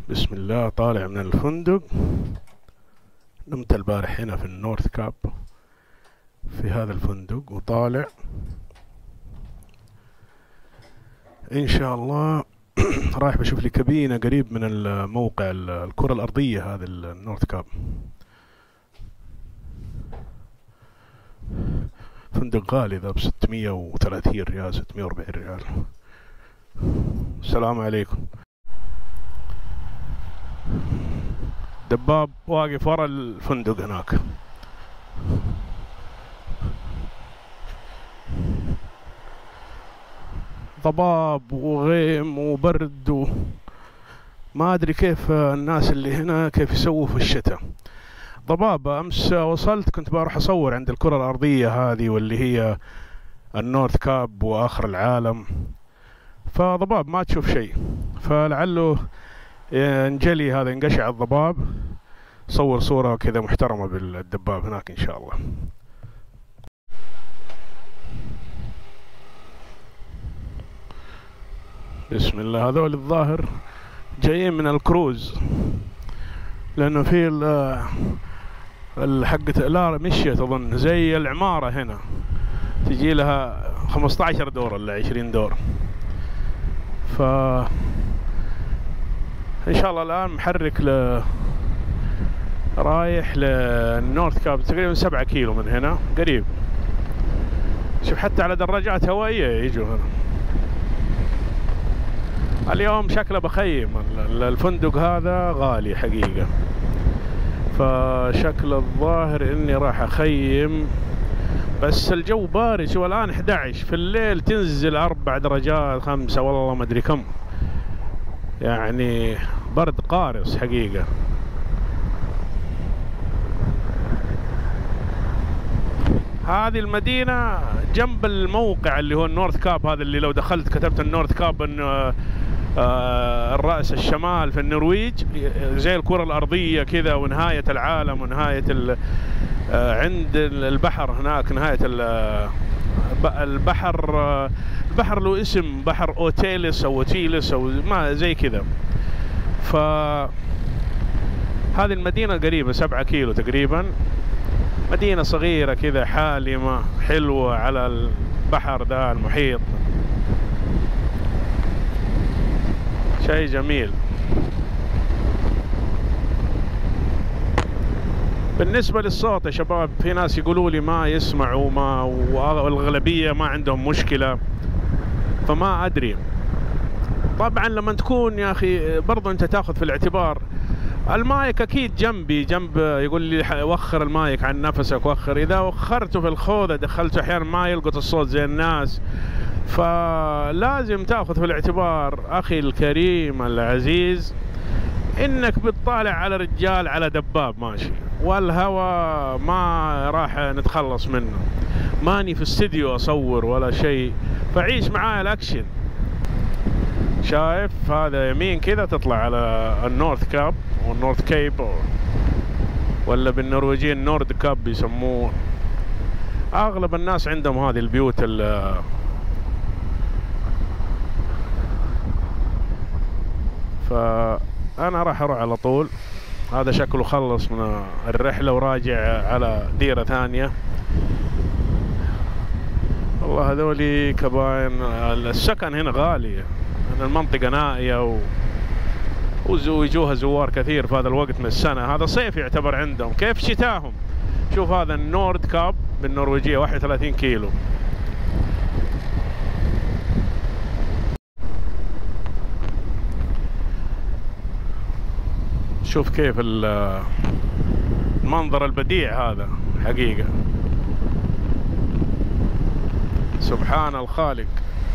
بسم الله. طالع من الفندق، نمت البارح هنا في النورث كاب في هذا الفندق، وطالع ان شاء الله رايح بشوف لي كابينة قريب من الموقع الكرة الأرضية، هذا النورث كاب. فندق غالي ذا ب630 ريال، 640 ريال. السلام عليكم. دباب واقف ورا الفندق هناك. ضباب وغيم وبرد ما أدري كيف الناس اللي هنا كيف يسووا في الشتاء. ضباب. أمس وصلت كنت بروح أصور عند الكرة الأرضية هذه واللي هي النورث كاب وآخر العالم، فضباب ما تشوف شيء، فلعله انجلي هذا انقشع الضباب، صور صورة كذا محترمة بالدباب هناك إن شاء الله. بسم الله. هذول الظاهر جايين من الكروز، لأنه في الحقة لا مشيت أظن زي العمارة هنا تجي لها 15 دور ولا 20 دور. ف إن شاء الله الآن محرك رايح للنورث كاب، تقريبا 7 كيلو من هنا قريب. شوف حتى على دراجات هوائية يجوا هنا. اليوم شكله بخيم، الفندق هذا غالي حقيقة، فشكل الظاهر اني راح اخيم، بس الجو بارد. شو الان 11 في الليل تنزل 4 درجات 5 والله ما ادري كم، يعني برد قارس حقيقة. هذه المدينة جنب الموقع اللي هو النورث كاب، هذا اللي لو دخلت كتبت النورث كاب انه الرأس الشمال في النرويج، زي الكرة الأرضية كذا، ونهاية العالم ونهاية عند البحر هناك، نهاية البحر له اسم، بحر أوتيلس أو أوتيلس أو ما زي كذا. فهذه المدينة قريبة 7 كيلو تقريبا، مدينة صغيرة كذا حالمة حلوة على البحر ذا المحيط، شيء جميل. بالنسبة للصوت يا شباب، في ناس يقولوا لي ما يسمعوا، والأغلبية ما عندهم مشكلة، فما أدري. طبعا لما تكون يا أخي برضو أنت تأخذ في الاعتبار المايك أكيد جنبي جنب، يقول لي وخر المايك عن نفسك، وخر. إذا وخرته في الخوذة دخلته أحيانا ما يلقط الصوت زي الناس، فلازم تأخذ في الاعتبار أخي الكريم العزيز إنك بتطالع على رجال على دباب ماشي، والهوى ما راح نتخلص منه، ماني في استديو أصور ولا شيء، فعيش معايا الأكشن. شايف هذا يمين كذا تطلع على النورث كاب والنورث كيب، ولا بالنرويجية النورد كاب بيسموه. أغلب الناس عندهم هذه البيوت فأنا راح أروح على طول. هذا شكله خلص من الرحلة وراجع على ديرة ثانية. والله هذولي كباين. السكن هنا غالي، المنطقة نائية ويجوها زوار كثير في هذا الوقت من السنة. هذا صيف يعتبر عندهم. كيف شتاهم؟ شوف هذا النورد كاب بالنرويجية 31 كيلو. شوف كيف المنظر البديع هذا حقيقة، سبحان الخالق.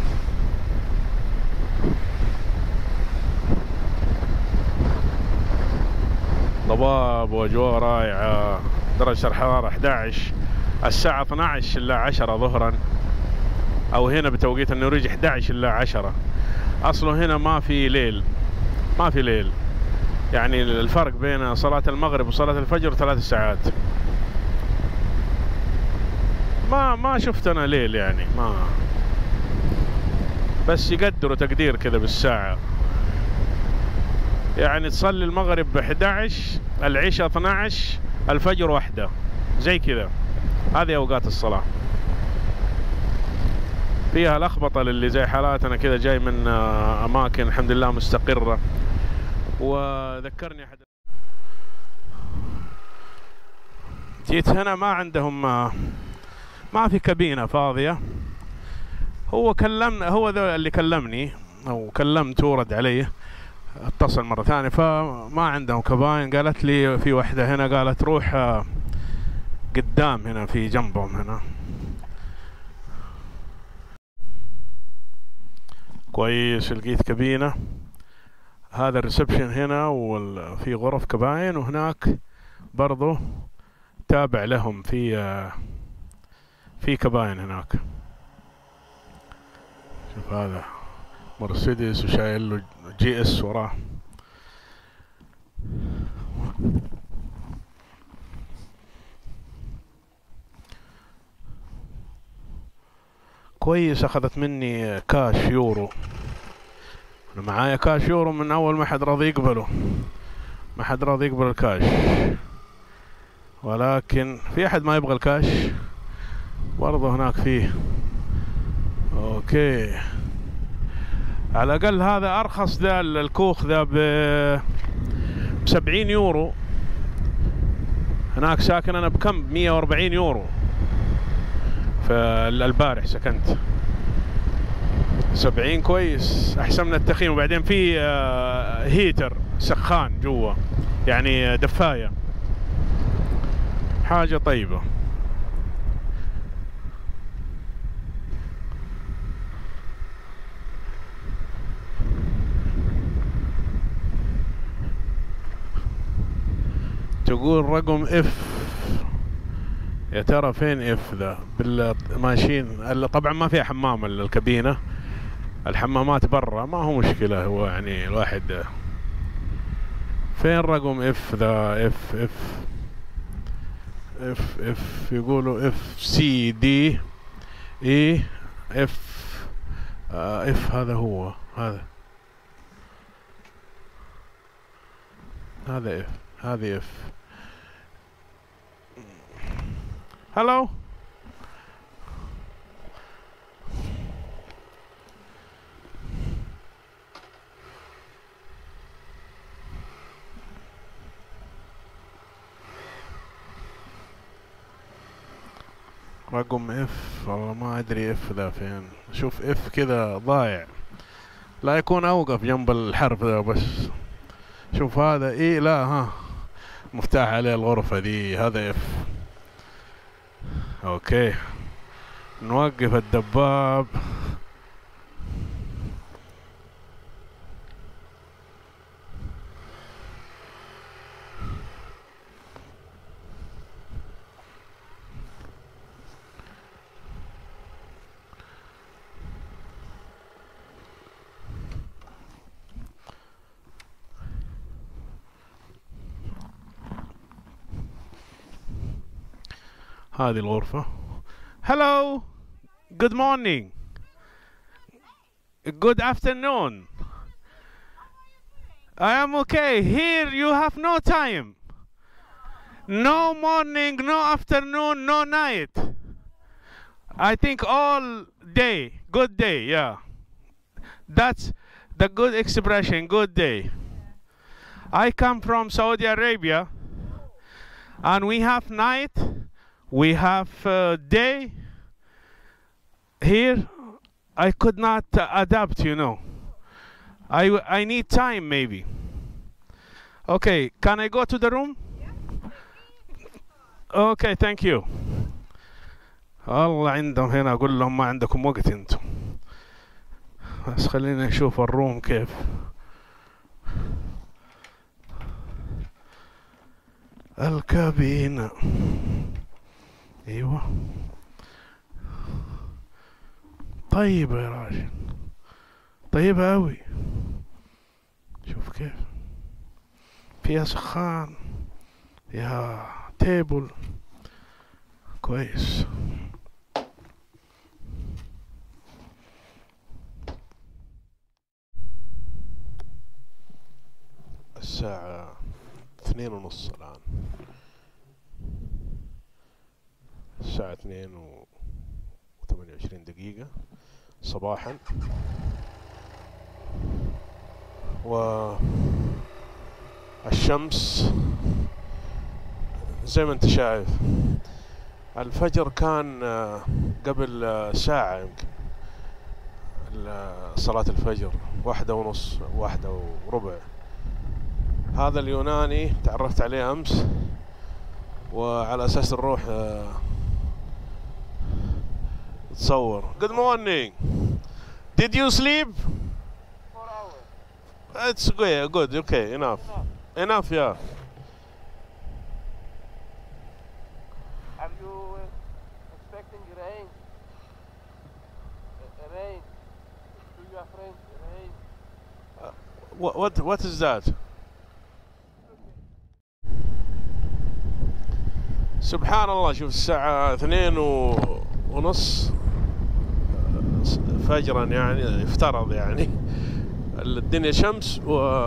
ضباب واجواء رائعة. درجة الحرارة 11، الساعة 12 إلا 10 ظهرا، أو هنا بتوقيت النرويج 11 إلا 10. أصله هنا ما في ليل، ما في ليل، يعني الفرق بين صلاة المغرب وصلاة الفجر 3 ساعات. ما شفت أنا ليل يعني، ما بس يقدروا تقدير كذا بالساعة. يعني تصلي المغرب 11، العشاء 12، الفجر 1، زي كذا. هذه أوقات الصلاة. فيها لخبطة للي زي حالاتنا كذا، جاي من أماكن الحمد لله مستقرة. وذكرني أحد، جيت هنا ما عندهم، ما في كابينة فاضية. هو ذا اللي كلمني أو كلمته ورد علي، اتصل مرة ثانية، فما عندهم كباين. قالت لي في واحدة هنا، قالت روح قدام هنا في جنبهم هنا. كويس، لقيت كابينة. هذا الريسبشن هنا، وفي غرف كباين، وهناك برضو تابع لهم في كباين هناك. شوف هذا مرسيدس وشايل له جي اس وراه. كويس، اخذت مني كاش يورو. انا معايا كاش يورو من اول، ما حد راضي يقبله، ما حد راضي يقبل الكاش. ولكن في احد ما يبغى الكاش برضه هناك فيه. اوكي، على الاقل هذا ارخص، ذا الكوخ ذا ب70 يورو. هناك ساكن انا بكم، 140 يورو. فالبارح سكنت 70. كويس، احسن من التخييم. وبعدين في هيتر، سخان جوا، يعني دفاية، حاجة طيبة. تقول رقم اف، يا ترى فين اف ذا؟ بالماشين. طبعا ما فيها حمام الكابينة، الحمامات برا، ما هو مشكلة. هو يعني الواحد، فين رقم اف ذا؟ اف يقولوا اف سي دي اي اف. اف هذا هو، هذا اف، هذه اف. هلو، رقم اف. والله ما ادري اف ذا فين. شوف اف كذا ضايع، لا يكون اوقف جنب الحرف ذا بس. شوف هذا ايه، لا ها مفتاح عليه الغرفة دي، هذا اف. اوكي، نوقف الدباب. هذه الغرفة. Hello, good morning, good afternoon. I am okay. Here you have no time. No morning, no afternoon, no night. I think all day. Good day, yeah. That's the good expression, good day. I come from Saudi Arabia, and we have night, we have day. Here, I could not adapt, you know. I need time, maybe. Okay, can I go to the room? Okay, thank you. الله عندهم هنا، أقول لهم ما عندكم وقت انتم. بس خلينا نشوف الروم كيف. الكابينة، ايوه طيبة يا راجل، طيبة اوي. شوف كيف فيها سخان، فيها تيبل، كويس. الساعة 2:30 الآن، الساعة 2:28 صباحا. والشمس زي ما انت شايف. الفجر كان قبل ساعة يمكن، صلاة الفجر 1:30 1:15. هذا اليوناني تعرفت عليه أمس، وعلى أساس نروح تصور. Good morning. Did you sleep? 4 hours. It's good. Okay, enough. Yeah. Are you expecting rain? Rain? To your friends, rain? What is that? سبحان الله. شوف الساعة 2:30 فجرا، يعني يفترض يعني الدنيا شمس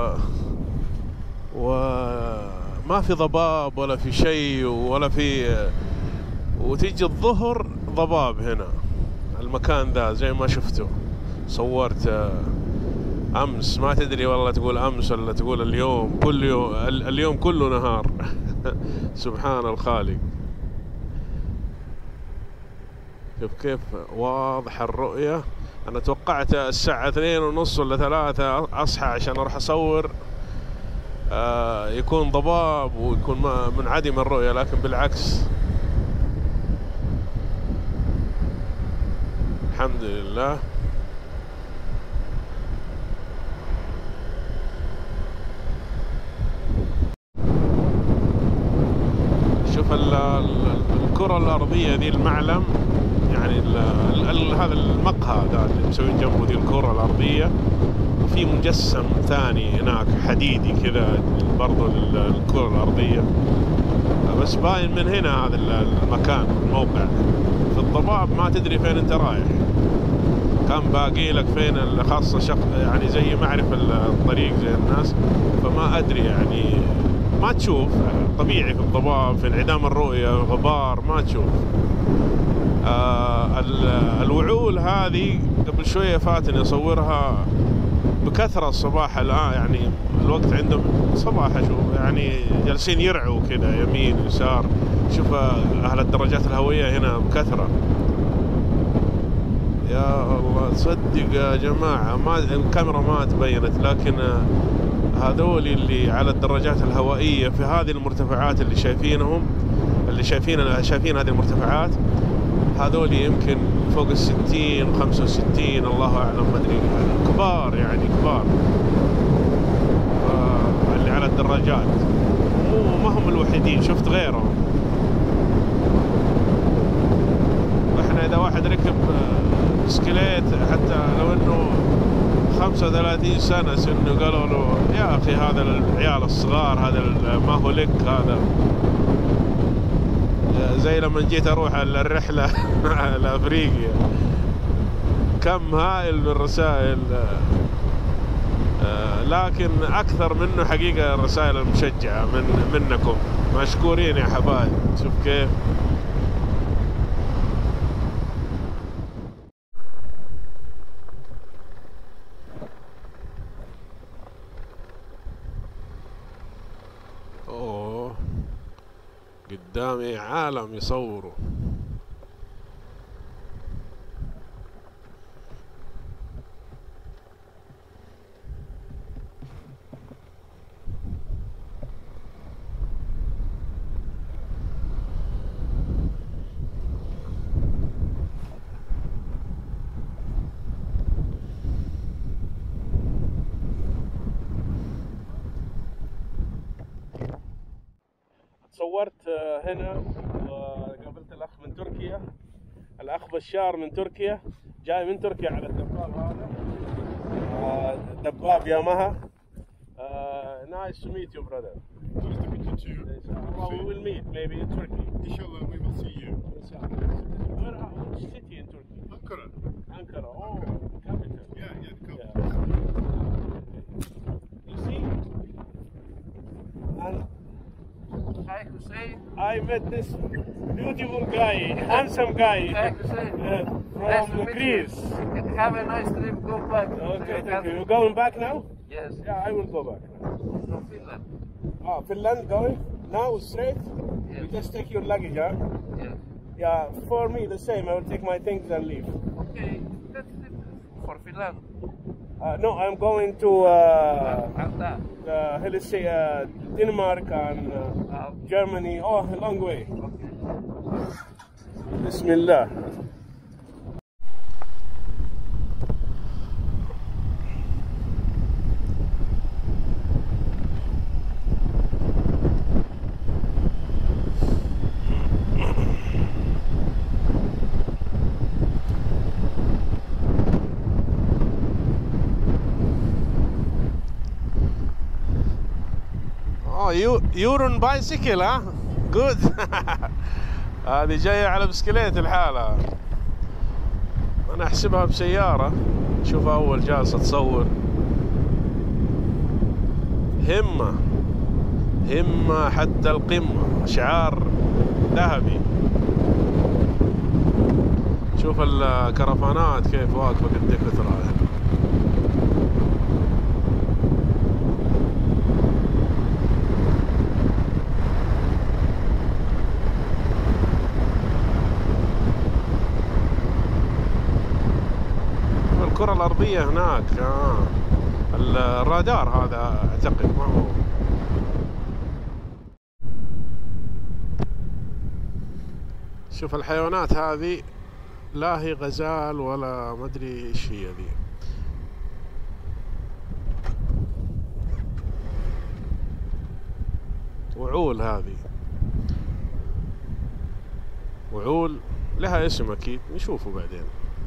وما في ضباب ولا في شيء ولا في، وتيجي الظهر ضباب هنا المكان ذا زي ما شفتوا. صورت أمس، ما تدري والله تقول أمس ولا تقول اليوم. كل يوم، اليوم كله نهار. سبحان الخالق. شوف كيف واضح الرؤية. أنا توقعت الساعة 2:30 ولا 3 أصحى عشان أروح أصور، يكون ضباب ويكون منعدم الرؤية، لكن بالعكس الحمد لله. شوف الكرة الأرضية ذي، المعلم يعني هذا المقهى ذا اللي مسوين جنبه ذي الكرة الأرضية، وفي مجسم ثاني هناك حديدي كذا برضو للكرة الأرضية، بس باين من هنا هذا المكان الموقع. في الضباب ما تدري فين انت رايح، كان باقي لك فين، خاصة يعني زي ما اعرف الطريق زي الناس، فما ادري يعني ما تشوف. طبيعي في الضباب في انعدام الرؤية غبار ما تشوف. الوعول هذه قبل شوية فاتني أصورها بكثرة الصباح الآن، يعني الوقت عندهم صباح، أشوف يعني جالسين يرعوا كذا يمين ويسار. شوف أهل الدراجات الهوية هنا بكثرة. يا الله تصدق يا جماعة، ما الكاميرا ما تبينت، لكن هذول اللي على الدراجات الهوائية في هذه المرتفعات اللي شايفينهم، اللي شايفين هذه المرتفعات، هذول يمكن فوق 60 65 الله أعلم، ما أدري، كبار يعني كبار. اللي على الدراجات ما هم الوحيدين، شفت غيرهم. احنا إذا واحد ركب بسكليت حتى لو إنه 35 سنة سنه، قالوا له يا أخي هذا العيال الصغار، هذا ما هو لك. هذا زي لما جيت أروح الرحلة لأفريقيا، كم هائل من الرسائل، لكن أكثر منه حقيقة الرسائل المشجعة منكم. مشكورين يا حبايب. شوف كيف. أوه، قدامي عالم يصوروا. صورت هنا وقابلت الأخ من تركيا، الأخ بشار من تركيا، جاي من تركيا على الدباب هذا، دباب ياماها. Nice to meet you, brother. Nice to meet you too. We will meet maybe in Turkey. Inshallah, we will see you. Which city in Turkey? Ankara. Ankara. Oh, capital. Yeah, the capital. You see, I met this beautiful guy, handsome guy from Greece. Have a nice trip. Go back. Okay, thank you. You're going back now? Yes. Yeah, I will go back. No Finland. Oh, Finland going? Now straight? Yes. You just take your luggage, huh? Yes. Yeah, for me the same. I will take my things and leave. Okay. That's it. For Finland. No, I'm going to After. Denmark and Germany. Oh, a long way. Okay. Bismillah. You're on bicycle, huh? Good. هذه جاية على بسكليت الحالة. أنا أحسبها بسيارة. شوفها أول جالسة تصور. همة همة حتى القمة، شعار ذهبي. شوف الكرفانات كيف واقفة قد كثرة. الكرة الأرضية هناك. الرادار هذا أعتقد ما هو. شوف الحيوانات هذه، لا هي غزال ولا مدري ايش هي ذي. وعول، هذه وعول لها اسم اكيد نشوفه بعدين.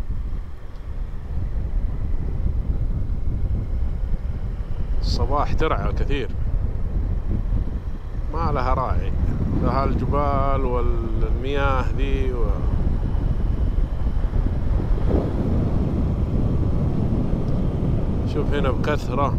الصباح ترعى كثير، ما لها راعي. هالجبال والمياه ذي شوف هنا بكثرة.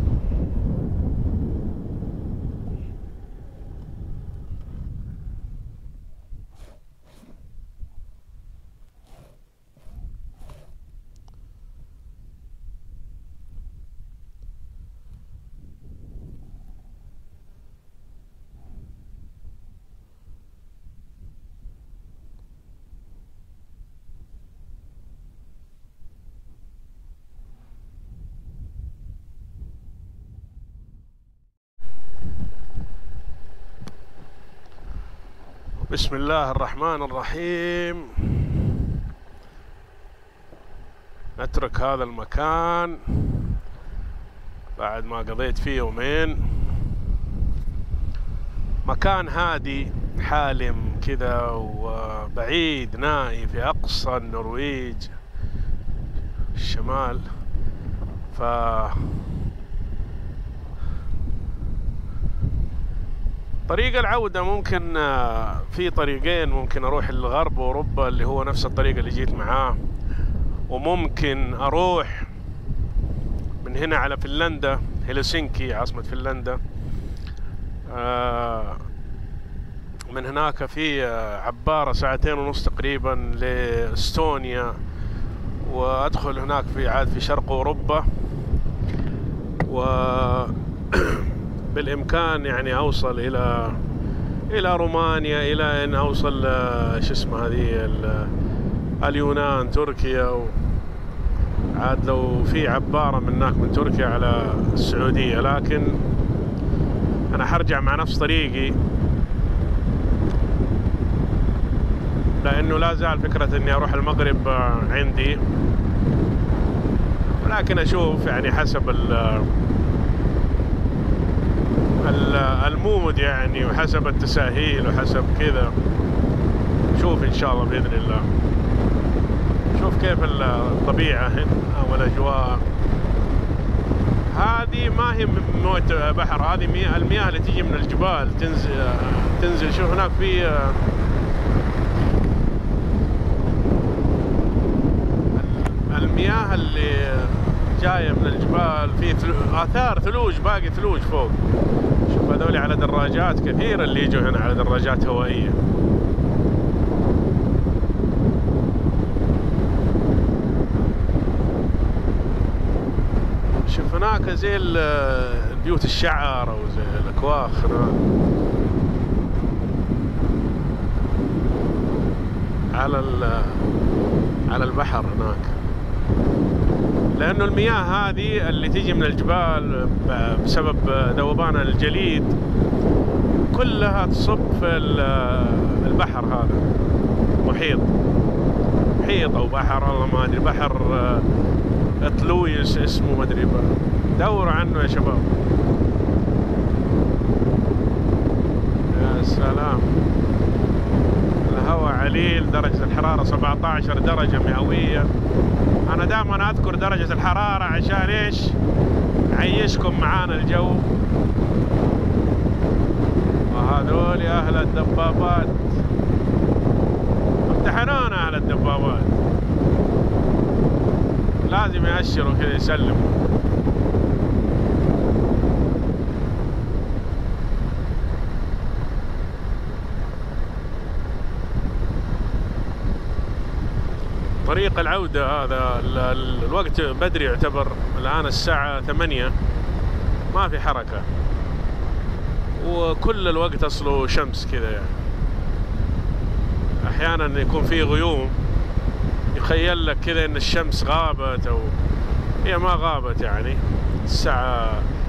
بسم الله الرحمن الرحيم. نترك هذا المكان بعد ما قضيت فيه يومين. مكان هادي حالم كذا وبعيد نائي في أقصى النرويج الشمال. طريق العودة ممكن في طريقين، ممكن أروح للغرب أوروبا اللي هو نفس الطريق اللي جيت معاه، وممكن أروح من هنا على فنلندا، هلسنكي عاصمة فنلندا. من هناك في عبارة 2.5 ساعة تقريبا لإستونيا، وأدخل هناك في شرق أوروبا، و بالإمكان يعني أوصل إلى رومانيا، إلى أن أوصل شو اسمه هذه اليونان، تركيا. عاد لو في عبارة من هناك من تركيا على السعودية، لكن أنا حرجع مع نفس طريقي، لأنه لا زال فكرة إني أروح المغرب عندي، ولكن أشوف يعني حسب المود يعني، وحسب التساهيل وحسب كذا. شوف إن شاء الله بإذن الله. شوف كيف الطبيعة هنا والأجواء. هذه ما هي موية بحر، هذه المياه اللي تيجي من الجبال تنزل. شوف هناك في المياه اللي جاية من الجبال، في آثار ثلوج، باقي ثلوج فوق. شوف هذول على دراجات، كثير اللي يجوا هنا على دراجات هوائية. شوف هناك زي البيوت الشعر او زي الاكواخ هناك على البحر هناك، لأنه المياه هذه اللي تيجي من الجبال بسبب ذوبان الجليد كلها تصب في البحر هذا، محيط أو بحر، والله ما أدري، بحر أطلويس اسمه، ما أدري، دوروا عنه يا شباب. يا سلام، الهواء عليل، درجة الحرارة 17 درجة مئوية. أنا دائما أذكر درجة الحرارة عشان إيش؟ عيشكم معانا الجو. وهذول أهل الدبابات، امتحنونا أهل الدبابات، لازم يأشروا كذا يسلموا. طريق العودة هذا الوقت بدري يعتبر، الآن الساعة 8، ما في حركة، وكل الوقت أصله شمس كذا يعني. أحيانا يكون في غيوم يخيل لك كذا إن الشمس غابت، أو هي ما غابت يعني. الساعة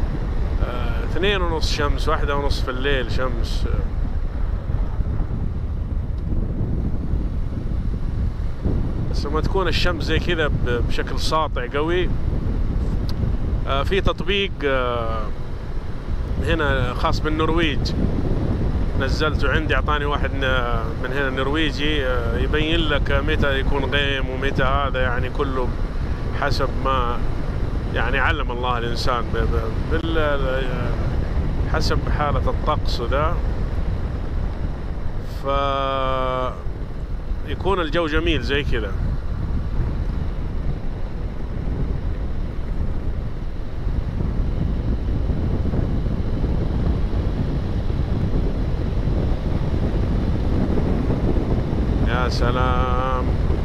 2:30 شمس، 1:30 في الليل شمس. بس لما تكون الشمس زي كذا بشكل ساطع قوي، في تطبيق هنا خاص بالنرويج نزلته عندي، اعطاني واحد من هنا نرويجي، يبين لك متى يكون غيم ومتى هذا، يعني كله حسب ما يعني علم الله الانسان حسب حالة الطقس وذا، يكون الجو جميل زي كذا. يا سلام،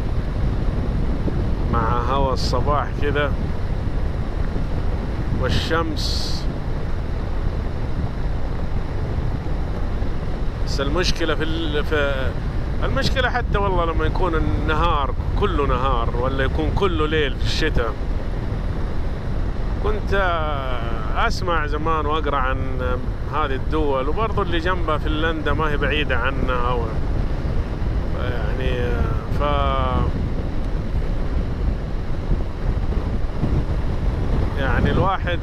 مع هوا الصباح كذا والشمس. بس المشكلة المشكلة حتى والله لما يكون النهار كله نهار، ولا يكون كله ليل في الشتاء. كنت أسمع زمان وأقرأ عن هذه الدول، وبرضو اللي جنبها فنلندا ما هي بعيدة عنا، يعني يعني الواحد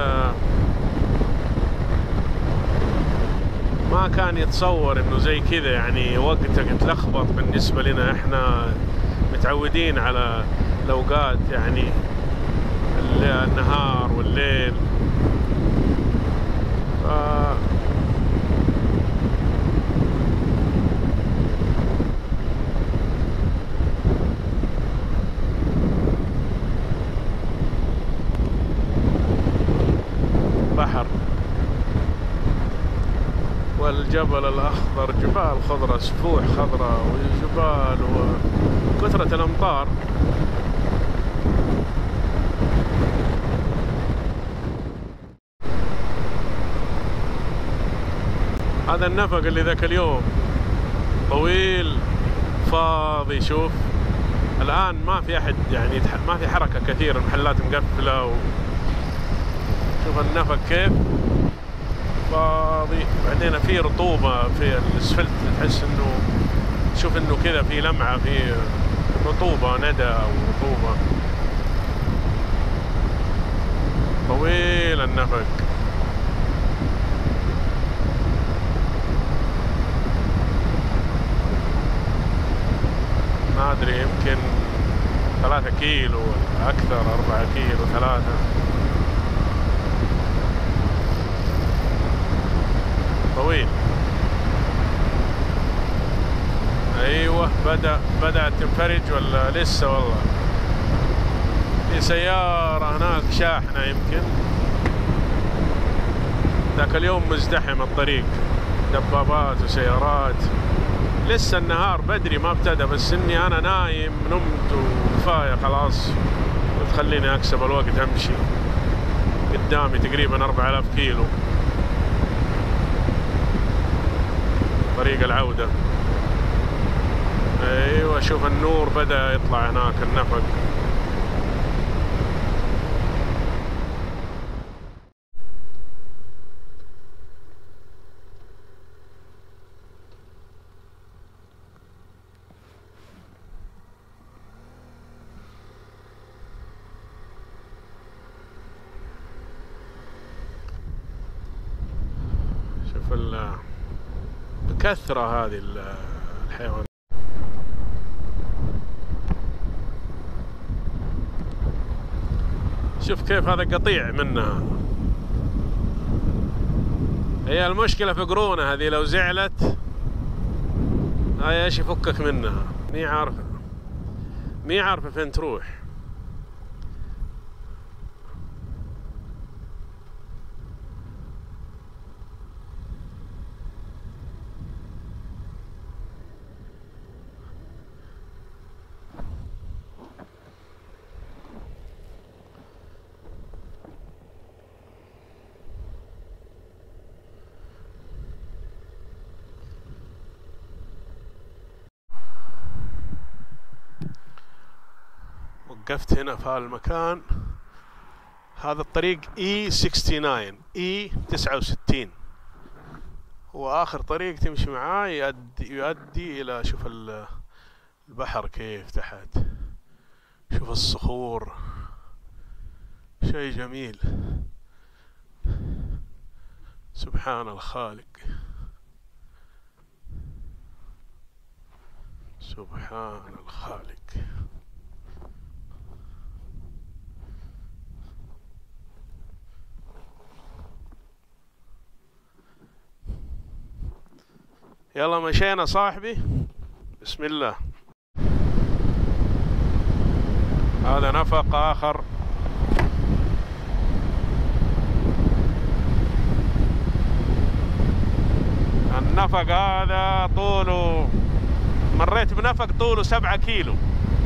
ما كان يتصور انه زي كذا يعني وقتك تلخبط. بالنسبة لنا احنا متعودين على الاوقات، يعني النهار والليل. بحر والجبل الأخضر، جبال خضراء، سفوح خضراء وجبال وكثرة الأمطار. هذا النفق اللي ذاك اليوم طويل فاضي. شوف الآن ما في أحد، يعني ما في حركة كثير، المحلات مقفلة. شوف النفق كيف فاضي. بعدين في رطوبة في الاسفلت، تحس انه، شوف انه كذا في لمعة، في رطوبة، ندى او رطوبة. طويل النفق. ما ادري، يمكن 3 كيلو اكثر، 4 كيلو 3. طويل. ايوه، بدأت تنفرج ولا لسه؟ والله في سيارة هناك شاحنة يمكن. ذاك اليوم مزدحم الطريق، دبابات وسيارات. لسه النهار بدري ما ابتدى، بس اني انا نايم نمت وكفايه خلاص، تخليني اكسب الوقت امشي. قدامي تقريبا 4000 كيلو طريق العودة. ايوه شوف النور بدأ يطلع هناك، النفق. شوف بكثرة هذه الحيوانات. شوف كيف هذا قطيع منها. هي المشكلة في قرونها هذه، لو زعلت هاي ايش يفكك منها. مي عارفة فين تروح. وقفت هنا في هالمكان. هذا الطريق E69 E69 هو آخر طريق تمشي معاه يؤدي إلى، شوف البحر كيف تحت، شوف الصخور، شيء جميل. سبحان الخالق، سبحان الخالق. يلا مشينا صاحبي، بسم الله. هذا نفق آخر. النفق هذا طوله، مريت بنفق طوله 7 كيلو،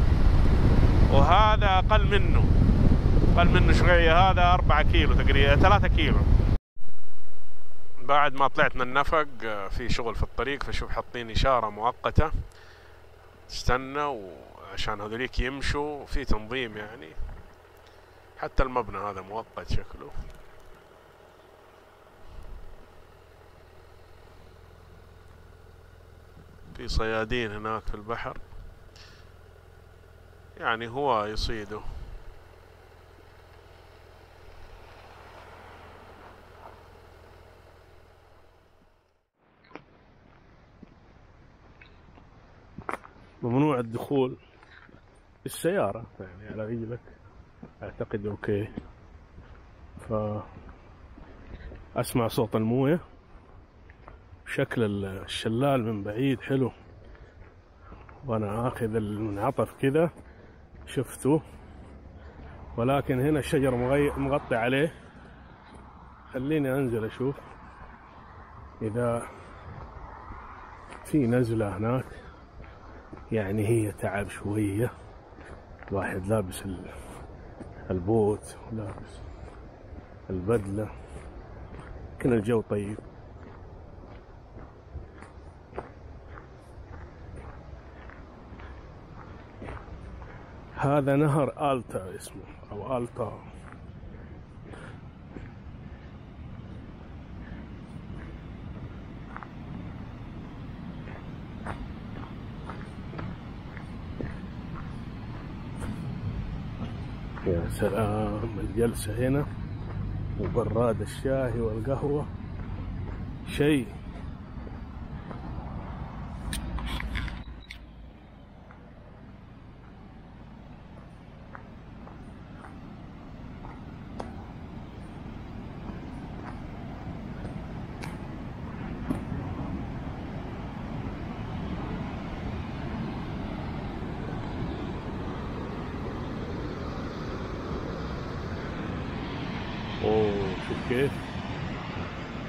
وهذا أقل منه شوية. هذا 4 كيلو تقريبا، 3 كيلو. بعد ما طلعت من النفق في شغل في الطريق، فشوف حاطين إشارة مؤقتة تستنى عشان هذوليك يمشوا، في تنظيم يعني. حتى المبنى هذا مؤقت شكله. في صيادين هناك في البحر، يعني هو يصيدوا. ممنوع الدخول بالسيارة يعني على رجلك اعتقد. اوكي، اسمع صوت الموية، شكل الشلال من بعيد حلو، وانا اخذ المنعطف كذا شفته. ولكن هنا الشجر مغطي عليه. خليني انزل اشوف اذا في نزلة هناك. يعني هي تعب شوية، الواحد لابس البوت ولابس البدلة، لكن الجو طيب. هذا نهر آلتا اسمه، أو آلتا. يا سلام، الجلسة هنا وبراد الشاي والقهوة شيء. اوه شوف كيف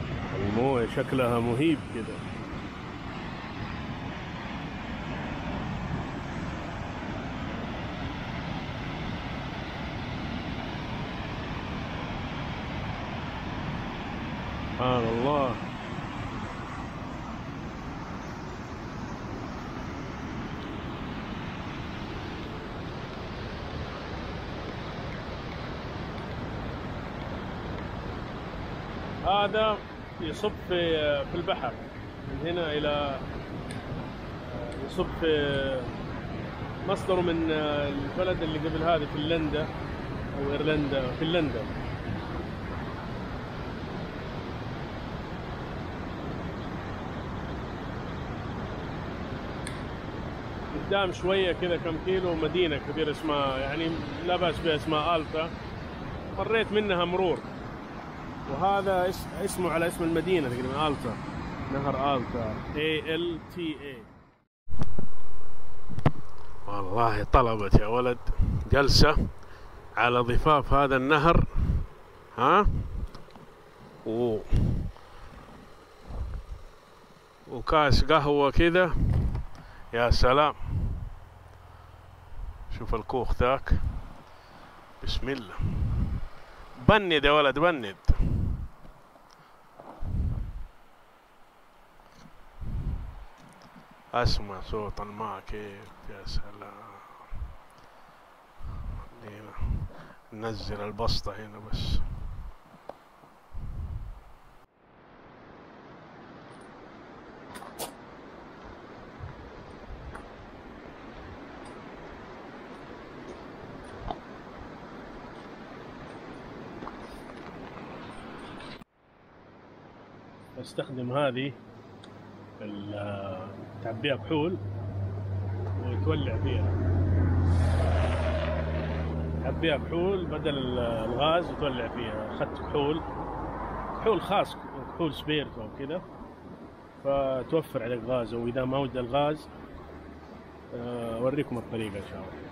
المويه شكلها مهيب كده. سبحان الله. هذا يصب في البحر من هنا إلى يصب في مصدره من البلد اللي قبل هذه فنلندا أو إيرلندا. فنلندا. قدام شوية كذا كم كيلو مدينة كبيرة اسمها يعني لا بأس بها اسمها آلتا، مريت منها مرور، وهذا اسمه على اسم المدينة تقريبا آلتا، نهر آلتا ALTA. والله طلبت يا ولد جلسة على ضفاف هذا النهر، ها، وكاس قهوة كذا، يا سلام. شوف الكوخ ذاك، بسم الله. بند يا ولد بند. اسمع صوت الماء كيف، يا سلام. خلينا ننزل البسطة هنا بس. استخدم هذه تعبيها كحول وتولع فيها، تعبيها كحول بدل الغاز وتولع فيها. اخذت كحول خاص، كحول سبيرت او كذا، فتوفر عليك غاز. واذا ما ودي الغاز اوريكم الطريقة ان شاء الله.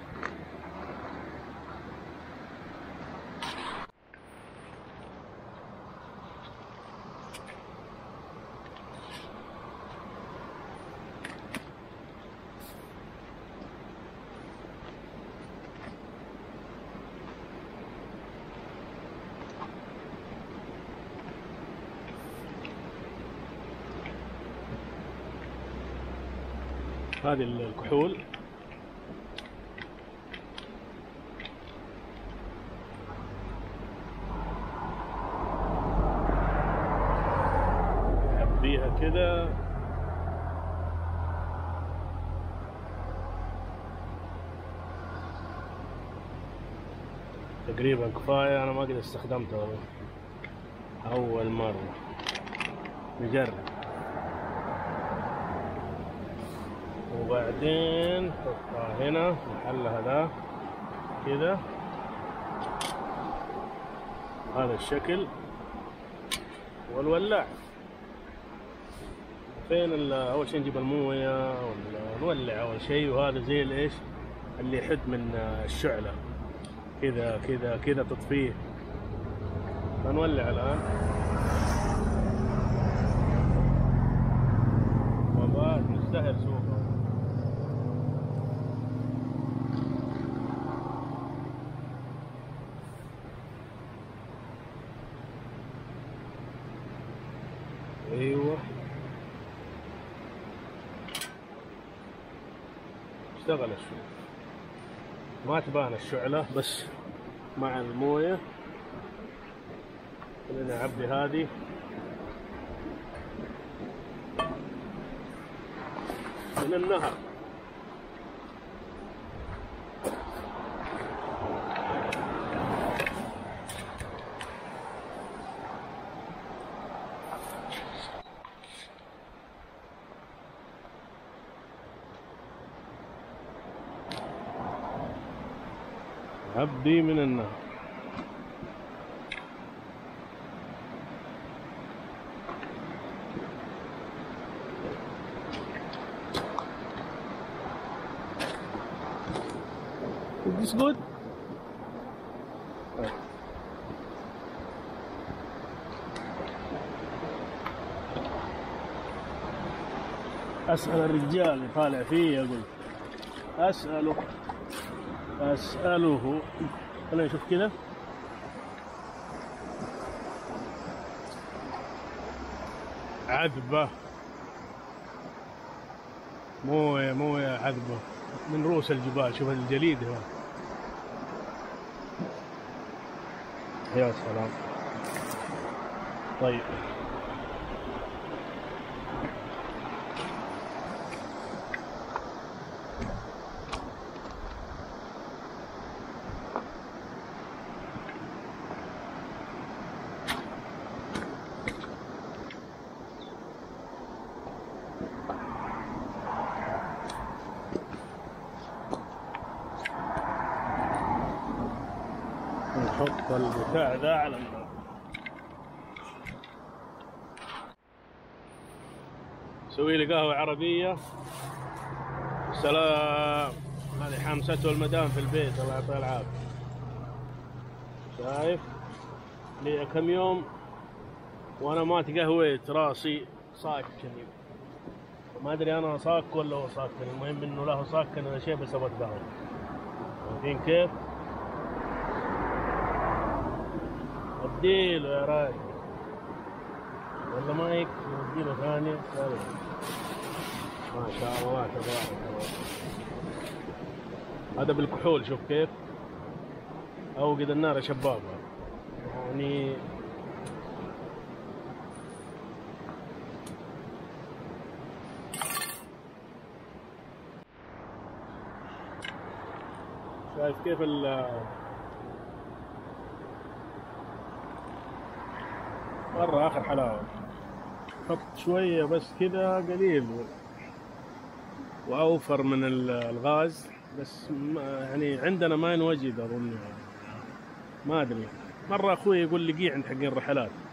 هذه الكحول نحبيها كده، تقريبا كفاية. أنا ما قد استخدمتها أول مرة، نجرب. وبعدين حطها هنا محلها ذا كذا، هذا الشكل. والولاع فين؟ اول شيء نجيب المويه ونولع اول شيء، وهذا زي الايش اللي يحد من الشعله كذا كذا كذا تطفيه. فنولع الان. والله مستاهل سوقه. ايوه اشتغل الشغل، ما تبان الشعلة بس مع الموية. خلينا نعبي هذه من النهر. عبي من النهر. Is this good? أسأل الرجال اللي طالع فيه، أقول أسأله. خلينا نشوف كذا. عذبة، موية عذبة من رؤوس الجبال. شوف الجليد هنا. يا سلام. طيب نحط البتاع ذا على النار. سوي لي قهوة عربية. سلام. هذه حامسته المدام في البيت، الله يعطيها العافية. شايف لي كم يوم وانا ما تقهويت، راسي صاكن. ما ادري انا صاك ولا هو صاكن، المهم انه لا هو صاكن ولا شيء، بس ابغى اتقهوى. شايفين كيف؟ اديله يا راجل ولا ما يكفي؟ اديله ثانية. ما شاء الله تبارك الله. هذا بالكحول، شوف كيف اوقد النار يا شباب. يعني شايف كيف مرة آخر حلاوة. حط شوية بس كذا قليل وأوفر من الغاز، بس يعني عندنا ما ينوجد أظن، ما أدري. مرة أخوي يقول لي قيع عند حقين الرحلات،